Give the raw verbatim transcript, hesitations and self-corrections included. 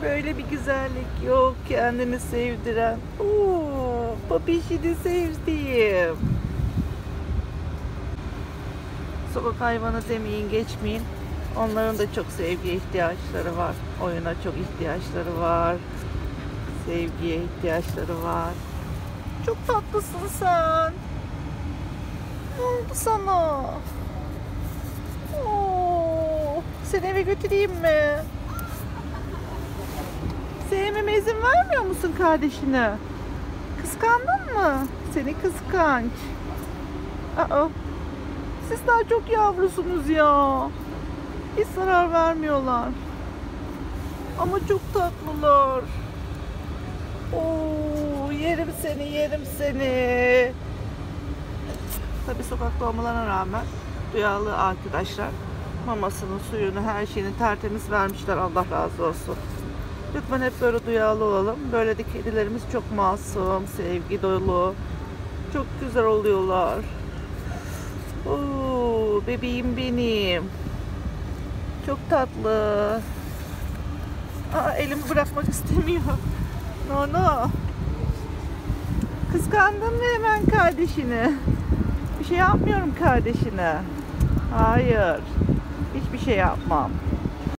Böyle bir güzellik yok kendini sevdiren. Oo, papişini sevdiğim. Sokak hayvanı demeyin geçmeyin. Onların da çok sevgiye ihtiyaçları var. Oyuna çok ihtiyaçları var. Sevgiye ihtiyaçları var. Çok tatlısın sen. Ne oldu sana? Oo, seni eve götüreyim mi? Sevmeme izin vermiyor musun kardeşine? Kıskandın mı? Seni kıskanç. Aa, siz daha çok yavrusunuz ya. Hiç zarar vermiyorlar. Ama çok tatlılar. Oo, yerim seni, yerim seni. Tabii sokakta olmalarına rağmen duyarlı arkadaşlar mamasını, suyunu, her şeyini tertemiz vermişler. Allah razı olsun. Lütfen hep böyle duyarlı olalım. Böyle de kedilerimiz çok masum, sevgi dolu. Çok güzel oluyorlar. Oo, bebeğim benim. Çok tatlı. Aa, elimi bırakmak istemiyor. No no. Kıskandın mı hemen kardeşini? Bir şey yapmıyorum kardeşine. Hayır. Hiçbir şey yapmam.